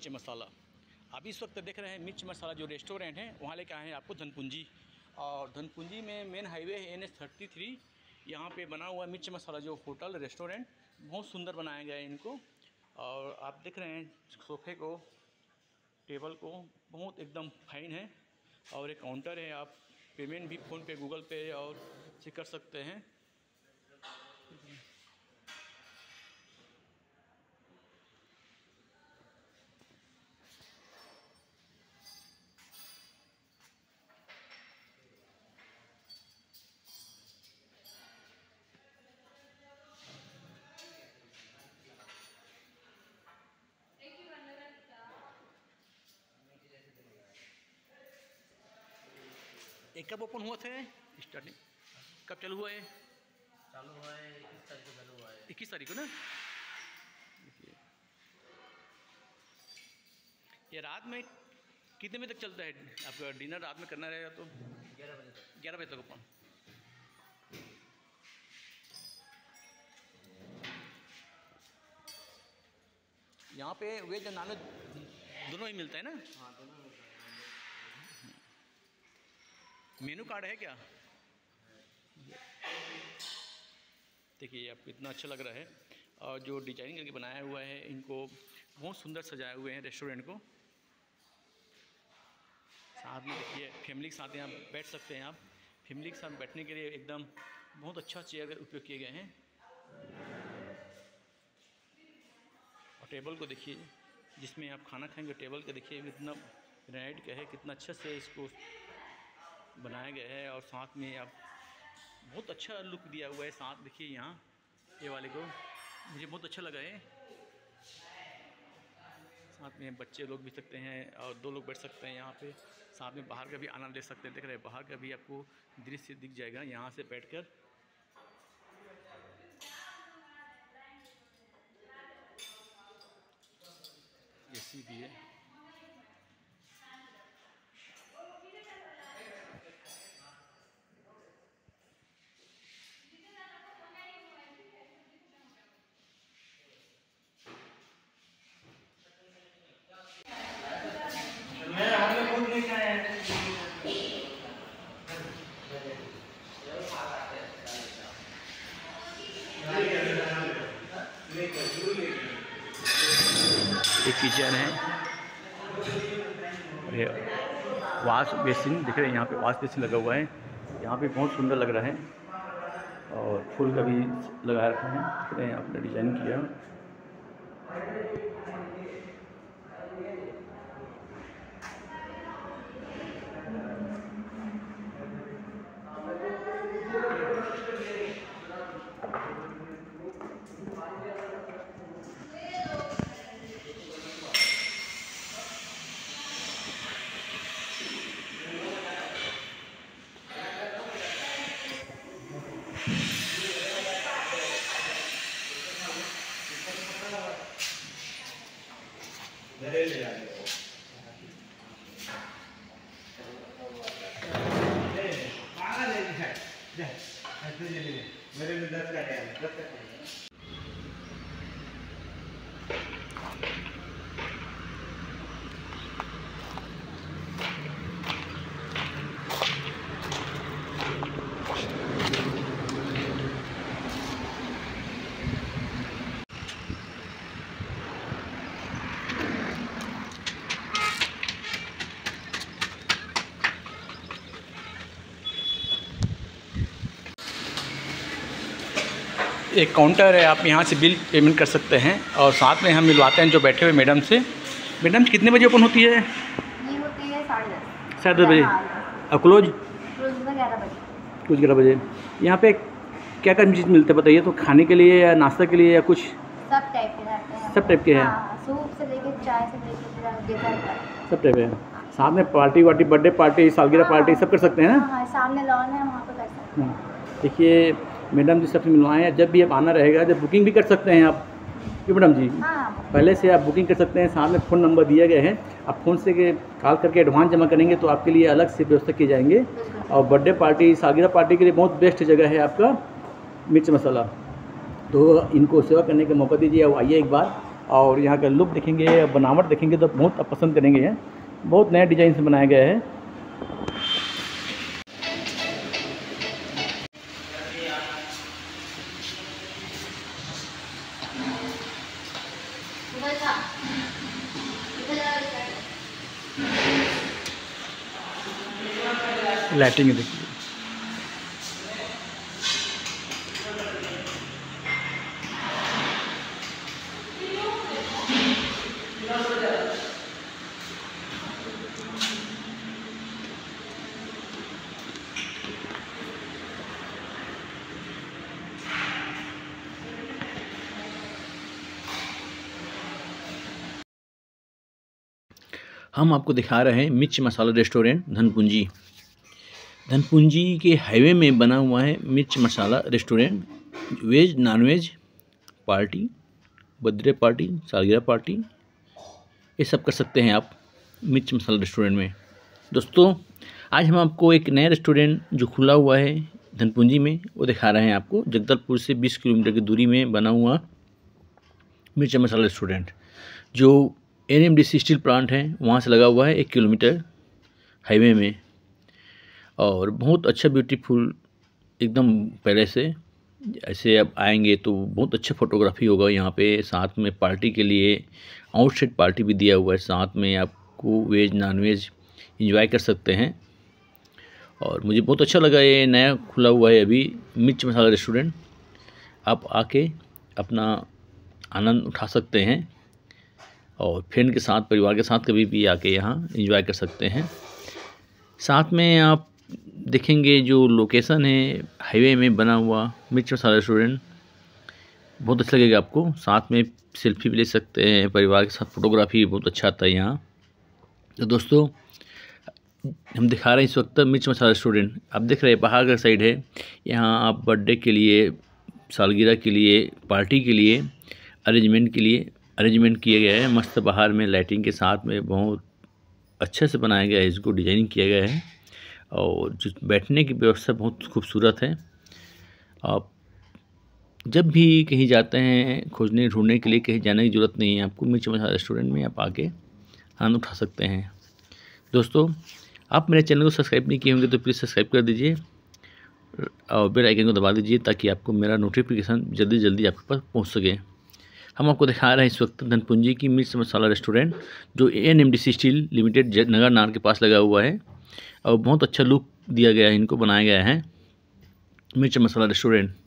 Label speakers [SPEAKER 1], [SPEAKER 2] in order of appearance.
[SPEAKER 1] मिर्च मसाला। आप इस वक्त देख रहे हैं मिर्च मसाला जो रेस्टोरेंट है, वहाँ लेकर आए हैं आपको धनपुंजी। और धनपुंजी में मेन हाईवे है NH-33। यहाँ पे बना हुआ मिर्च मसाला जो होटल रेस्टोरेंट, बहुत सुंदर बनाया गया है इनको। और आप देख रहे हैं सोफ़े को, टेबल को, बहुत एकदम फाइन है। और एक काउंटर है, आप पेमेंट भी फ़ोन पे, गूगल पे और से कर सकते हैं। एक कब ओपन हुआ था स्टार्टिंग, कब चालू हुआ है?
[SPEAKER 2] चालू हुआ है 21 तारीख को चालू हुआ है।
[SPEAKER 1] 21 तारीख को ना। देखिए ये रात में कितने बजे तक चलता है? आपका डिनर रात में करना रहेगा तो
[SPEAKER 2] 11 बजे तक।
[SPEAKER 1] 11 बजे तक ओपन। यहाँ पे वेज और नॉन वेज दोनों ही मिलता है ना?
[SPEAKER 2] हाँ, दोनों मिलता है।
[SPEAKER 1] मेनू कार्ड है क्या? देखिए आपको इतना अच्छा लग रहा है। और जो डिजाइनिंग करके बनाया हुआ है, इनको बहुत सुंदर सजाए हुए हैं रेस्टोरेंट को। साथ में देखिए फैमिली के साथ यहाँ बैठ सकते हैं आप। फैमिली के साथ बैठने के लिए एकदम बहुत अच्छा चेयर का उपयोग किए गए हैं। और टेबल को देखिए जिसमें आप खाना खाएंगे, टेबल का देखिए कितना ग्रेनाइट का है, कितना अच्छे से इसको बनाया गया है। और साथ में आप बहुत अच्छा लुक दिया हुआ है। साथ देखिए यहाँ ये वाले को मुझे बहुत अच्छा लगा है। साथ में बच्चे लोग भी सकते हैं और 2 लोग बैठ सकते हैं यहाँ पे। साथ में बाहर का भी आनंद ले सकते हैं। देख रहे हैं बाहर का भी आपको दृश्य दिख जाएगा यहाँ से बैठकर। एसी भी है। एक किचन है, ये वॉश बेसिन दिख रहे हैं। यहाँ पे वॉश बेसिन लगा हुआ है। यहाँ पे बहुत सुंदर लग रहा है। और फूल का भी लगा रखा है, दिख रहे हैं आपने डिजाइन किया।
[SPEAKER 2] मेरे में 10 का है, 10 का है।
[SPEAKER 1] एक काउंटर है, आप यहाँ से बिल पेमेंट कर सकते हैं। और साथ में हम मिलवाते हैं जो बैठे हुए मैडम से। मैडम कितने बजे ओपन होती है?
[SPEAKER 3] ये होती है 10:30।
[SPEAKER 1] 10:30 बजे। और क्लोज?
[SPEAKER 3] क्लोज 11 बजे।
[SPEAKER 1] कुछ 11 बजे। यहाँ पे क्या क्या चीज़ मिलते हैं बताइए तो? खाने के लिए या नाश्ता के लिए या कुछ?
[SPEAKER 3] सब टाइप के रहते हैं।
[SPEAKER 1] सब टाइप के हैं?
[SPEAKER 3] हाँ, सूप से लेके चाय से लेके डिज़र्ट तक
[SPEAKER 1] सब टाइप है। साथ में पार्टी वार्टी, बर्थडे पार्टी, सालगिरह पार्टी सब कर सकते हैं ना?
[SPEAKER 3] हाँ, सामने लॉन है, वहाँ पे कर सकते हैं।
[SPEAKER 1] देखिए मैडम जी सबसे मिलवाएं हैं। जब भी आप आना रहेगा, जब बुकिंग भी कर सकते हैं आप क्यों मैडम जी?
[SPEAKER 3] हाँ,
[SPEAKER 1] पहले से आप बुकिंग कर सकते हैं। साथ में फ़ोन नंबर दिए गए हैं, आप फ़ोन से कॉल करके एडवांस जमा करेंगे तो आपके लिए अलग से व्यवस्था की जाएंगे। और बर्थडे पार्टी, सालगिरह पार्टी के लिए बहुत बेस्ट जगह है आपका मिर्च मसाला। तो इनको सेवा करने का मौका दीजिए। और आइए एक बार और यहाँ का लुक देखेंगे, बनावट देखेंगे तो बहुत आप पसंद करेंगे। हैं बहुत नया डिज़ाइन से बनाया गया है। लाइटिंग देखिए, हम आपको दिखा रहे हैं मिर्च मसाला रेस्टोरेंट धनपुंजी। धनपुंजी के हाईवे में बना हुआ है Mirch Masala restaurant. Veg nonveg party, birthday party, सालगिरह पार्टी, ये सब कर सकते हैं आप मिर्च मसाला रेस्टोरेंट में। दोस्तों आज हम आपको एक नया रेस्टोरेंट जो खुला हुआ है धनपुंजी में वो दिखा रहे हैं आपको। जगदलपुर से 20 किलोमीटर की दूरी में बना हुआ मिर्च मसाला रेस्टोरेंट जो NMDC स्टील प्लांट है वहाँ से लगा हुआ है 1 किलोमीटर हाईवे में। और बहुत अच्छा ब्यूटीफुल एकदम पहले से ऐसे आप आएंगे तो बहुत अच्छा फोटोग्राफी होगा यहाँ पे। साथ में पार्टी के लिए आउटसाइड पार्टी भी दिया हुआ है। साथ में आपको वेज नॉनवेज एंजॉय कर सकते हैं। और मुझे बहुत अच्छा लगा, ये नया खुला हुआ है अभी मिर्च मसाला रेस्टोरेंट। आप आके अपना आनंद उठा सकते हैं और फ्रेंड के साथ, परिवार के साथ कभी भी आके यहाँ एंजॉय कर सकते हैं। साथ में आप देखेंगे जो लोकेशन है हाईवे में बना हुआ मिर्च मसाला रेस्टोरेंट, बहुत अच्छा लगेगा आपको। साथ में सेल्फी भी ले सकते हैं, परिवार के साथ फोटोग्राफी बहुत अच्छा आता है यहाँ। तो दोस्तों हम दिखा रहे हैं इस वक्त मिर्च मसाला रेस्टोरेंट। आप देख रहे हैं पहाड़ का साइड है। यहाँ आप बर्थडे के लिए, सालगिरह के लिए, पार्टी के लिए अरेंजमेंट किया गया है। मस्त बाहर में लाइटिंग के साथ में बहुत अच्छे से बनाया गया है, इसको डिजाइनिंग किया गया है। और जो बैठने की व्यवस्था बहुत खूबसूरत है। आप जब भी कहीं जाते हैं खोजने ढूंढने के लिए कहीं जाने की ज़रूरत नहीं है आपको। मिर्च मसाला रेस्टोरेंट में आप आके आनंद उठा सकते हैं। दोस्तों आप मेरे चैनल को सब्सक्राइब नहीं किए होंगे तो प्लीज़ सब्सक्राइब कर दीजिए और बेल आइकन को दबा दीजिए ताकि आपको मेरा नोटिफिकेशन जल्दी जल्दी आपके पास पहुंच सके। हम आपको दिखा रहे हैं इस वक्त धनपुंजी की मिर्च मसाला रेस्टोरेंट जो NMDC steel limited Nagarnar के पास लगा हुआ है। और बहुत अच्छा लुक दिया गया है, इनको बनाया गया है मिर्च मसाला रेस्टोरेंट।